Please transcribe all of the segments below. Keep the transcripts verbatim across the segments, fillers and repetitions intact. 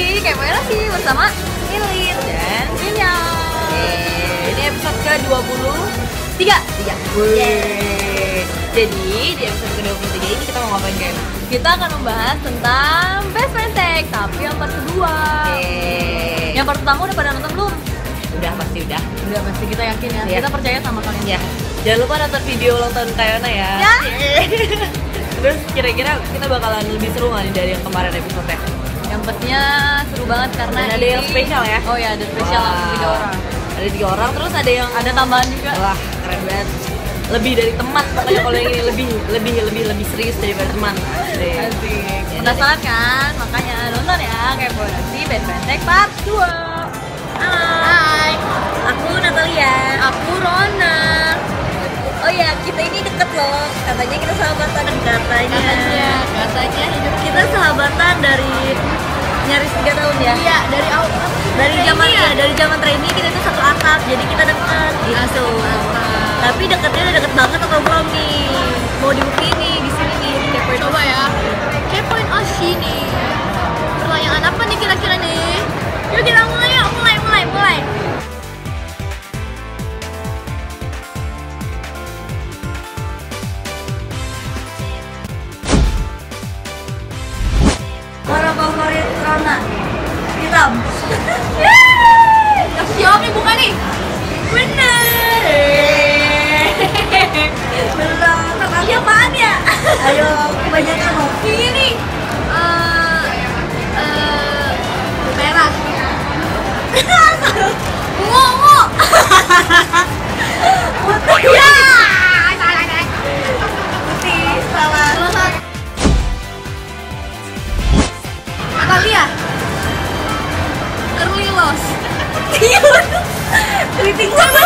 di Kepoin Oshi bersama Lilith dan Rinya. Ini episode ke dua puluh tiga. Tiga. Jadi di episode ke dua puluh tiga ini kita mau ngapain, guys? Kita akan membahas tentang Best Friends Tag, tapi yang part kedua. Yeay. Yang part pertama udah pada nonton belum? Udah, pasti udah. Udah pasti, kita yakin ya. Ya. Kita percaya sama kalian. Ya. Jangan lupa nonton video ulang tahun Kayona ya. Ya. Terus kira-kira kita bakalan lebih seru nggak nih dari yang kemarin episode-nya? Yang pastinya seru banget karena Dan ada ini... yang spesial ya? Oh ya, ada spesial Wow. tiga orang. Ada tiga orang, terus ada yang Ada tambahan juga. wah keren banget. Lebih dari teman, pokoknya kalau yang ini lebih lebih lebih lebih serius daripada teman. Asik. Asik. Penasaran kan? Makanya nonton ya Kepoin Oshi Best Friends Tag part dua. Hai, aku Natalia. Aku Rona. Oh ya, kita ini deket loh. Katanya kita sahabatan. Katanya. Katanya, katanya hidup Kita sahabatan dari nyaris tiga tahun ya. Iya, dari awal Dari zaman ya, dari zaman trainee kita itu satu atap, jadi kita deket gitu. Tapi deketnya udah deket banget atau belum nih? Mau dibuktiin nih di sini nih, di Kepoin Coba ya. Kepoin Oshi nih. Pertanyaan apa nih kira-kira nih? Yuk kita mulai yuk, mulai mulai mulai. Warna favorit Rona? Hitam. Aku jawab nih, bukan nih? Bener. Belum. Tapi apaan ya? Ayo, kebanyakan loh. Ini eh eh merah. Ungu, ungu. Putih. Ya. Putih, salah. Salah satu. Natalia. Curly Loss. Keriting banget.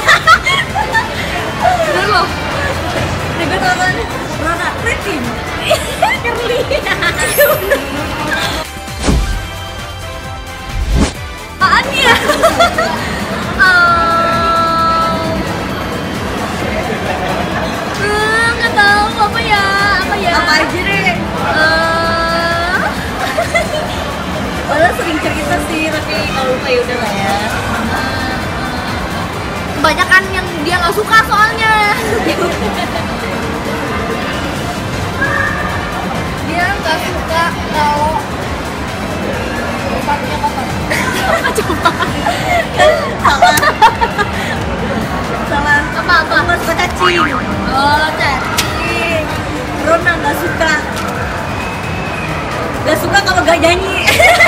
Bener loh. Juga nonton Rona keriting. Curly. Apaan ya? Eh, nggak tahu apa ya, apa ya? Apa aja deh. Eh, Padahal sering cerita sih, tapi kalau lupa ya udah lah ya. kebanyakan yang dia nggak suka soalnya. Dia nggak suka kalau sepatunya kotor. Coba. Salah. Salah. Apa apa? Nggak suka cacing. Oh, cek. Rona nggak suka. Nggak suka kalau gak nyanyi.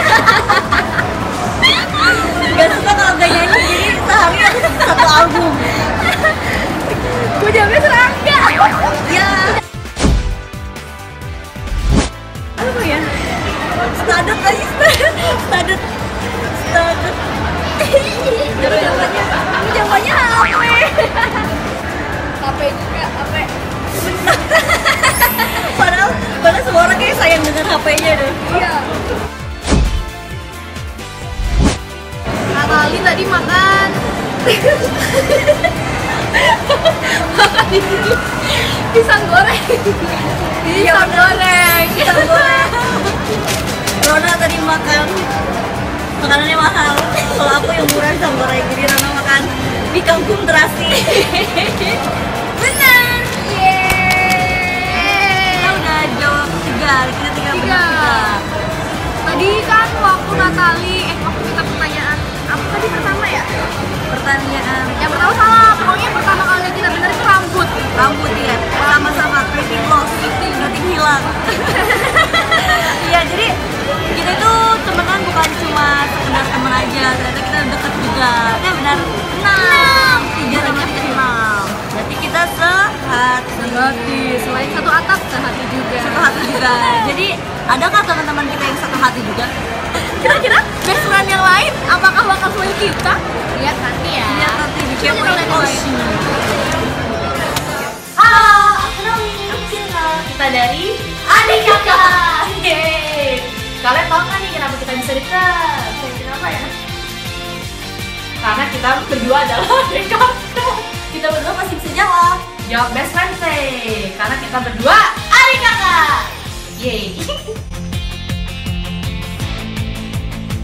Nggak suka kalau gak nyanyi. Jadi sehari aku satu album. Gue jawabnya serangga. Ya. Apa ya? Stadet lagi. Stadet. Stadet. Jawabannya. Jawabannya H P. H P juga, H P. Padahal, padahal semua orang kayak sayang dengan H P-nya deh. Iya. Natali tadi makan. Makan ini pisang goreng. Pisang goreng. Pisang goreng. Rona tadi makan makanannya mahal. Kalau aku yang murah pisang goreng. Jadi Rona makan di kampung terasi. Benar. Kita udah jawab tiga. Kita tinggal Tiga. benar tiga. Tadi kan waktu Natali, eh waktu kita pertanyaan apa tadi pertama ya? Pertanyaan Yang pertama salah. Pokoknya pertama kali yang kita bener itu rambut. rambut ya. Sama-sama keriting loss. Keriting hilang. Iya, jadi kita itu temenan bukan cuma sekedar temen aja, ternyata kita deket juga. Ya benar. Enam. Tiga tambah enam. Berarti kita sehati. Sehati. Selain satu atap, sehati juga. Satu hati juga. Jadi adakah teman-teman kita yang satu hati juga? Kira-kira best friend yang lain apakah bakal sesuai kita? Lihat nanti ya. Lihat nanti di Coba Kepoin kita lihat Oshi. Halo, aku Nawi. Kita dari Adik Kakak. Yeay. Kalian tahu nggak nih kenapa kita bisa dekat? Kenapa ya? Karena kita berdua adalah adik kakak. Kita berdua masih bisa jawab. Jawab best friend say. Karena kita berdua adik kakak. Yeay.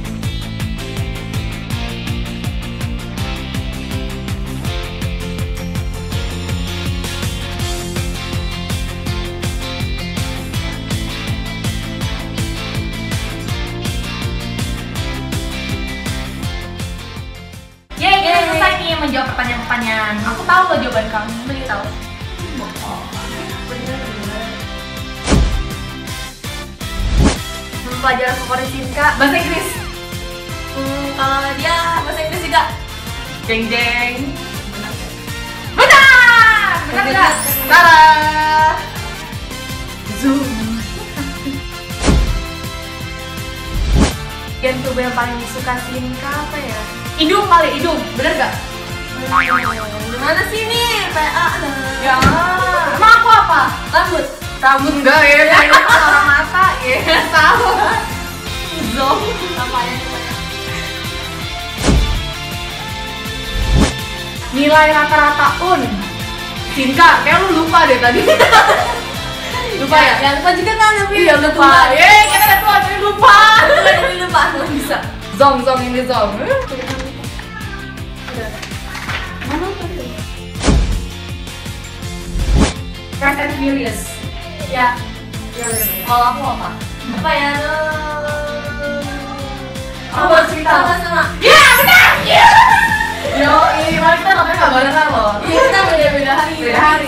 menjawab pertanyaan-pertanyaan. Aku tahu loh jawaban kamu, beli tahu. Pelajaran favorit Sinka bahasa Inggris. Hmm, kalau dia bahasa Inggris juga. Jeng jeng. Benar. Benar nggak? Sarah. Zoom. Bagian tubuh yang paling disuka Sinka apa ya? Hidung kali, hidung. Bener gak? Gimana sih nih? P A Ya. Emang aku apa? Rambut. Rambut enggak ya? Orang mata ya. Tahu. Zom. Apa ya? Nilai rata-rata un. Sinka, kayak lu lupa deh tadi. Lupa ya? Ya lupa juga kan tapi. Iya lupa. Yeay, kita udah tua jadi lupa. Lupa jadi lupa. Nggak bisa. Zong zong ini zong. Fast and Furious. Ya. Kalau aku apa? Apa ya? Aku baru cerita. Sama sama. Ya benar. Ya. Yo, ini malah kita katanya nggak barengan loh. Iya kita beda-beda hari. Beda hari.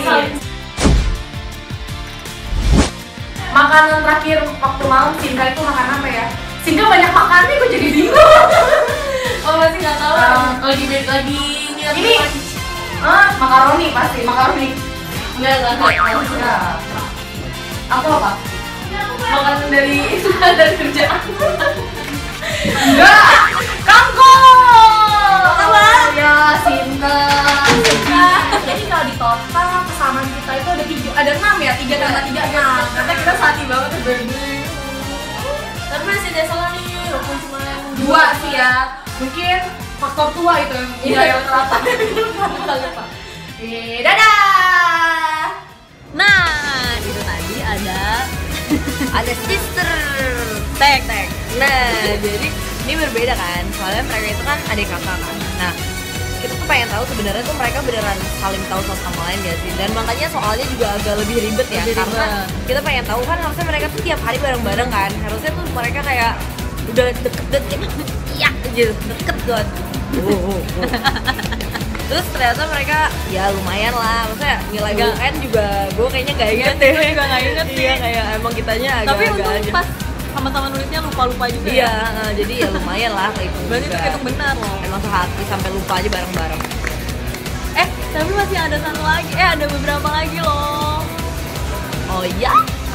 Makanan terakhir waktu malam Sinka itu makan apa ya? Sinka banyak makannya, gue jadi bingung. Oh masih nggak tahu. Um, Lagi beda lagi nyari. Ini ah makaroni pasti makaroni. Enggak enggak tahu. Ya. Aku apa? Makanan dari dari kerjaan. Enggak. Kangkung. Apa? Ya Sinka. Jadi kalau di total kesamaan kita itu ada tiga, ada enam ya, tiga tambah tiga enam. Karena kita sati banget tuh baby. Tapi masih ada salah nih, walaupun cuma Dua sih ya. Mungkin faktor tua itu Iya, yang rata. lupa lupa. Eh, dadah. Nah, itu tadi ada ada sister tag tag. Nah, jadi ini berbeda kan, soalnya mereka itu kan adik kakak kan. Nah, kita tuh pengen tahu sebenarnya tuh mereka beneran saling tahu satu sama lain gak sih? Dan makanya soalnya juga agak lebih ribet ya, Lebih karena ribet. kita pengen tahu kan harusnya mereka tuh tiap hari bareng-bareng kan. Harusnya tuh mereka kayak udah deket-deket, iya gitu, deket banget. Oh, oh, oh. Terus ternyata mereka ya lumayan lah, maksudnya nilai U N juga gue kayaknya gak inget deh. Gue juga gak inget sih. Iya kayak emang kitanya agak Tapi agak untung aja. pas sama-sama nulisnya lupa-lupa juga Iya, ya. eh, jadi ya lumayan lah itu. Berarti juga. itu hitung benar loh. Emang sehati sampai lupa aja bareng-bareng. Eh, tapi masih ada satu lagi. Eh, ada beberapa lagi loh. Oh iya?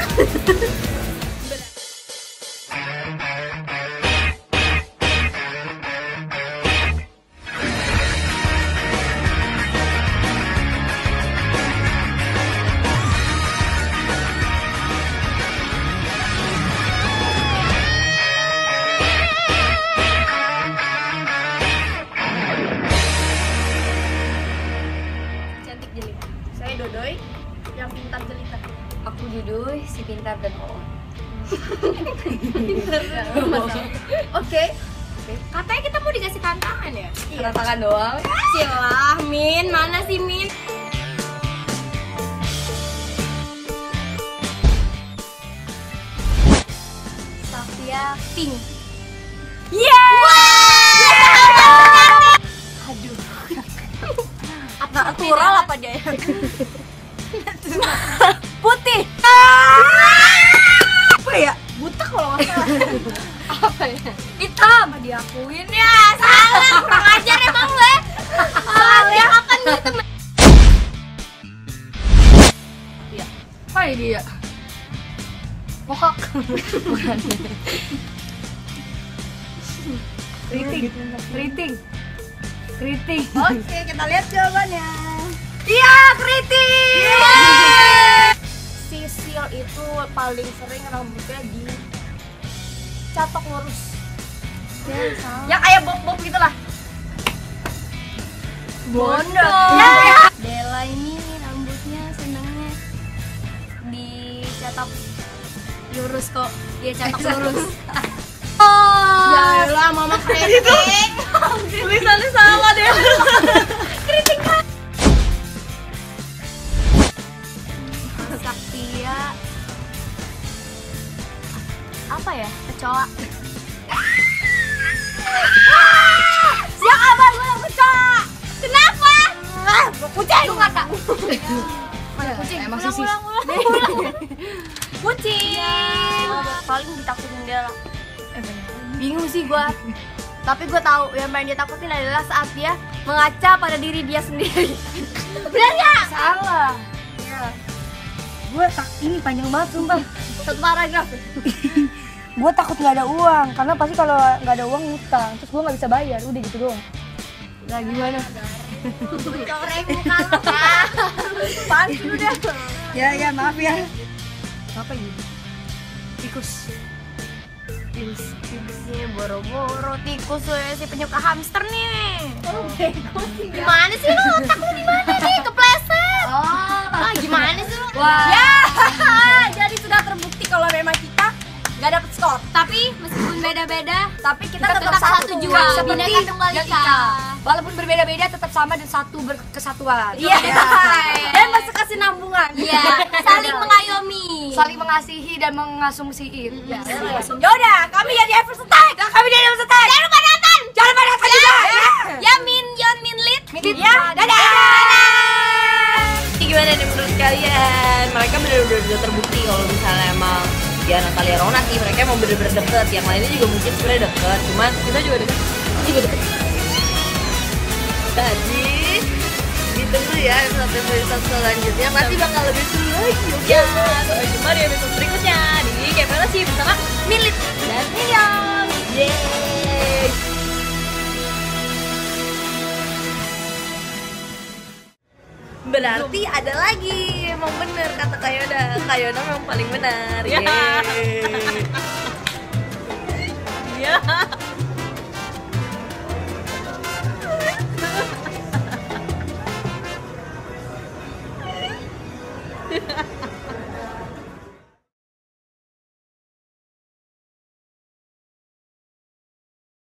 Cantik jelita. Saya Dodoy yang pintar jelita. Aku Duduy, si pintar dan polos. Oke. Katanya kita mau dikasih tantangan ya? Tantangan doang. Silah, Min. Mana sih Min? Safia Pink. Aduh. Apa natural apa dia? Putih. Apa ya? Buta kalau nggak salah. Apa ya? Hitam. Diakuin ya. Salah. Kurang ajar emang gue. Soalnya kapan gitu? Iya. Apa ya dia? Mohak. Bukan. Keriting. Keriting. Keriting. Oke, kita lihat jawabannya. Iya, keriting. Sisil itu paling sering rambutnya di catok lurus. Ya, yang kayak bob-bob gitu lah. Bondo. Ya, ya. Dela ini rambutnya senangnya dicatok lurus kok. Dia catok lurus. Oh. Ya lah, mama keriting. Tulisannya salah deh. Keriting kan. Saktia apa ya? Kecoa. Siang abang gue yang kecoa. Kenapa? Mana kucing? Emang Pulang, sih, pulang, pulang, pulang. Kucing. Paling ditakutin dia lah. Bingung sih gua. Tapi gua tahu yang paling dia takutin adalah saat dia mengaca pada diri dia sendiri. Benar ya? Salah. Iya. Gue tak ini panjang banget sumpah. Satu paragraf. Gue takut nggak ada uang karena pasti kalau nggak ada uang ngutang terus gue nggak bisa bayar udah gitu doang. Nah gimana? Coreng muka lu. Apaan sih lu dah? Ya ya maaf ya. Apa ini? Tikus. Tikus. Tikusnya boro-boro tikus we, si penyuka hamster nih. Oh, bego sih. Gimana sih lu? Otak lu di mana nih? Kepleset. Oh, ah, gimana sih lu? Wah. Ya. Jadi sudah terbukti kalau memang kita nggak dapet skor. Tapi meskipun beda-beda, Tapi kita, kita tetap, tetap satu jua. Seperti Bineka Tunggal yang Ika. Ika. Walaupun berbeda-beda tetap sama dan satu berkesatuan. Iya. Dan masih kesinambungan. Iya, saling mengayomi. Saling mengasihi dan mengasumsiin. Ya, yaudah, kami jadi Everest Attack. Kami jadi Everest Attack. Jangan lupa nonton. Jangan lupa nonton juga. Ya. Ya Min Yon Min Lit. Minit. Ya, dadah. Ini gimana nih menurut kalian? Mereka benar-benar udah terbukti kalau misalnya emang ya Natalia Rona sih, mereka emang bener-bener deket. Yang lainnya juga mungkin sebenarnya deket, cuman kita juga deket. Kita juga deket. Jadi ditunggu ya episode-episode selanjutnya, pasti bakal lebih seru lagi. Ya, sampai jumpa di episode berikutnya di Kamera sih bersama Milit dan Miriam. Yeay. Berarti ada lagi, emang bener kata Kayona. Kayona memang paling benar. Yeay. Ya.